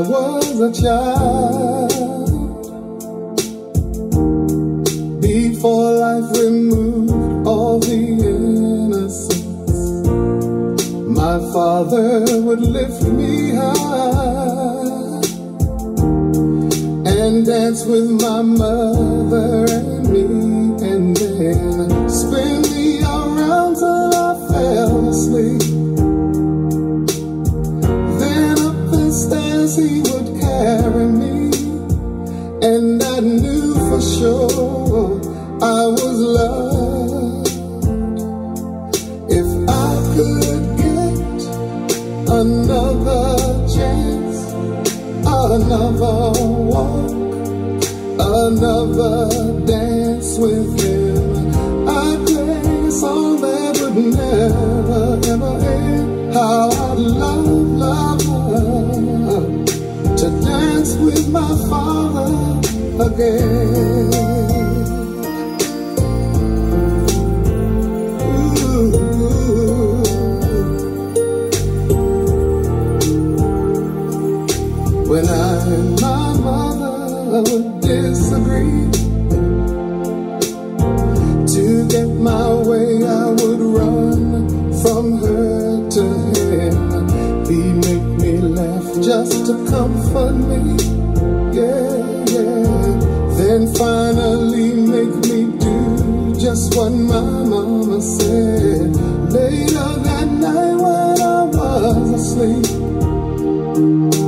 was a child, before life removed all the innocence, my father would lift me high and dance with my mother and me, and then spin me around till I fell asleep. Then up the stairs he would carry me, and I knew for sure I was loved. If I could get another chance, another walk, another dance with him, I'd play a song that would never ever end. How I'd love to dance with my father again. When I and my mother would disagree, to get my way I would run from her to him. He'd make me laugh just to comfort me, yeah, yeah. Then finally make me do just what my mama said. Later that night when I was asleep,